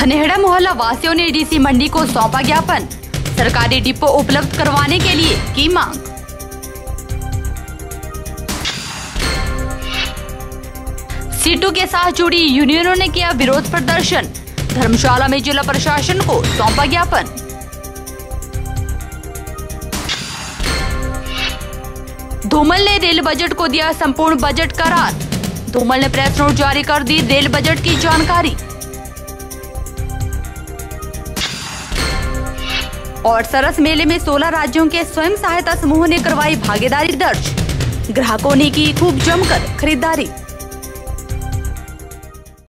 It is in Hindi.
खनेहड़ा मोहल्ला वासियों ने डीसी मंडी को सौंपा ज्ञापन। सरकारी डिपो उपलब्ध करवाने के लिए की मांग। सीटों के साथ जुड़ी यूनियनों ने किया विरोध प्रदर्शन। धर्मशाला में जिला प्रशासन को सौंपा ज्ञापन। धूमल ने रेल बजट को दिया संपूर्ण बजट करार। धूमल ने प्रेस नोट जारी कर दी रेल बजट की जानकारी। और सरस मेले में 16 राज्यों के स्वयं सहायता समूह ने करवाई भागीदारी दर्ज। ग्राहकों ने की खूब जमकर खरीदारी।